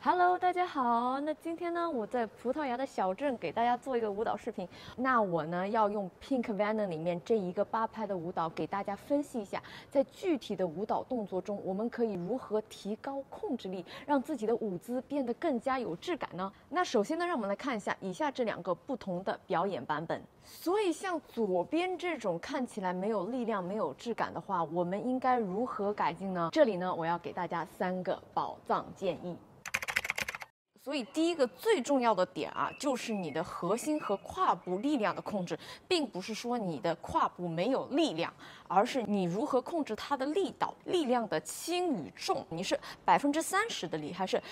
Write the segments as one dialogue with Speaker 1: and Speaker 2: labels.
Speaker 1: Hello， 大家好。那今天呢，我在葡萄牙的小镇给大家做一个舞蹈视频。那我呢要用 Pink Venom 里面这一个8拍的舞蹈给大家分析一下，在具体的舞蹈动作中，我们可以如何提高控制力，让自己的舞姿变得更加有质感呢？那首先呢，让我们来看一下以下这2个不同的表演版本。所以像左边这种看起来没有力量、没有质感的话，我们应该如何改进呢？这里呢，我要给大家3个宝藏建议。所以第一个最重要的点啊，就是你的核心和胯部力量的控制，并不是说你的胯部没有力量，而是你如何控制它的力道、力量的轻与重。你是30%的力，还是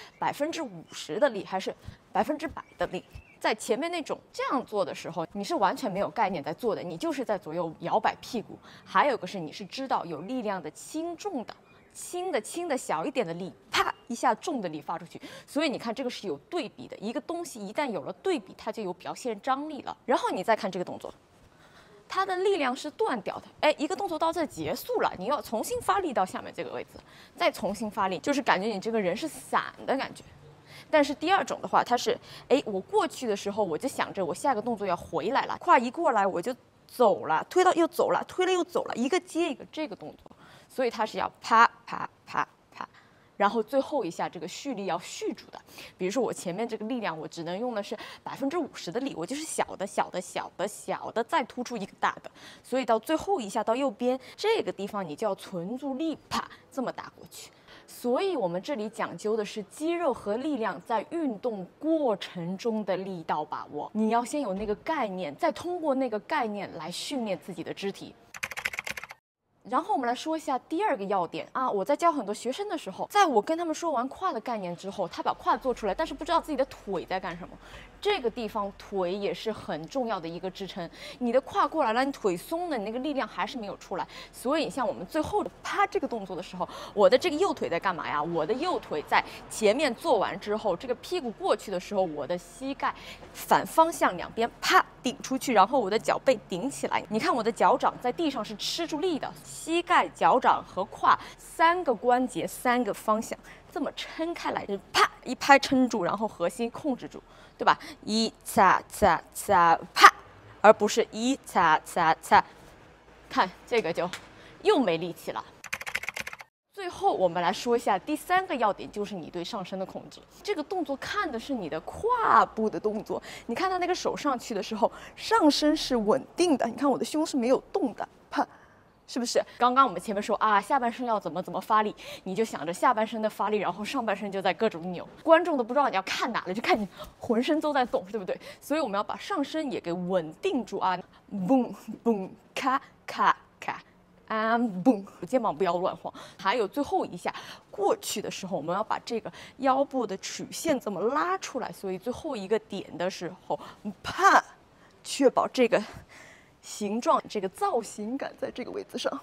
Speaker 1: 50%的力，还是100%的力？在前面那种这样做的时候，你是完全没有概念在做的，你就是在左右摇摆屁股。还有个是你是知道有力量的轻重的。轻的小一点的力，啪一下重的力发出去，所以你看这个是有对比的。一个东西一旦有了对比，它就有表现张力了。然后你再看这个动作，它的力量是断掉的。哎，一个动作到这结束了，你要重新发力到下面这个位置，再重新发力，就是感觉你这个人是散的感觉。但是第二种的话，它是我过去的时候我就想着我下个动作要回来了，胯一过来我就走了，推到又走了，推了又走了，一个接一个这个动作。所以它是要啪啪啪啪，然后最后一下这个蓄力要蓄住的。比如说我前面这个力量，我只能用的是50%的力，我就是小的，再突出一个大的。所以到最后一下到右边这个地方，你就要存住力，啪这么打过去。所以我们这里讲究的是肌肉和力量在运动过程中的力道把握。你要先有那个概念，再通过那个概念来训练自己的肢体。然后我们来说一下第2个要点啊！我在教很多学生的时候，在我跟他们说完胯的概念之后，他把胯做出来，但是不知道自己的腿在干什么。这个地方腿也是很重要的一个支撑。你的胯过来了，你腿松了，你那个力量还是没有出来。所以像我们最后的啪这个动作的时候，我的这个右腿在干嘛呀？我的右腿在前面做完之后，这个屁股过去的时候，我的膝盖反方向两边啪顶出去，然后我的脚背顶起来。你看我的脚掌在地上是吃住力的。膝盖、脚掌和胯3个关节，3个方向，这么撑开来，啪一拍撑住，然后核心控制住，对吧？一擦擦擦啪，而不是一擦擦擦。看这个就又没力气了。最后我们来说一下第3个要点，就是你对上身的控制。这个动作看的是你的胯部的动作。你看他那个手上去的时候，上身是稳定的，你看我的胸是没有动的，啪。是不是？刚刚我们前面说啊，下半身要怎么发力，你就想着下半身的发力，然后上半身就在各种扭，观众都不知道你要看哪了，就看你浑身都在动，对不对？所以我们要把上身也给稳定住啊，嘣嘣咔咔咔，啊嘣，肩膀不要乱晃。还有最后一下过去的时候，我们要把这个腰部的曲线这么拉出来，所以最后一个点的时候，啪，确保这个形状，这个造型感在这个位置上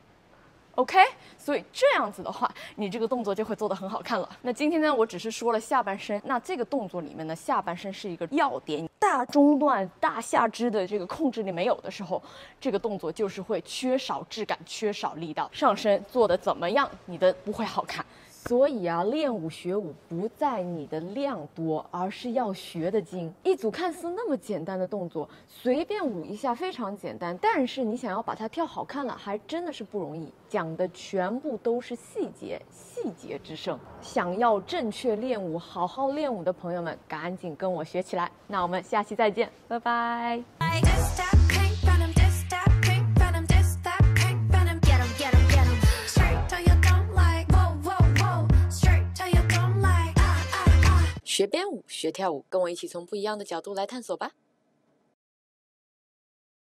Speaker 1: ，OK， 所以这样子的话，你这个动作就会做得很好看了。那今天呢，我只是说了下半身，那这个动作里面呢，下半身是一个要点，大中段、大下肢的这个控制力没有的时候，这个动作就是会缺少质感、缺少力道。上身做的怎么样，你的不会好看。所以啊，练舞学舞不在你的量多，而是要学的精。一组看似那么简单的动作，随便舞一下非常简单，但是你想要把它跳好看了，还真的是不容易。讲的全部都是细节，细节之胜。想要正确练舞、好好练舞的朋友们，赶紧跟我学起来。那我们下期再见，拜拜。学编舞，学跳舞，跟我一起从不一样的角度来探索吧。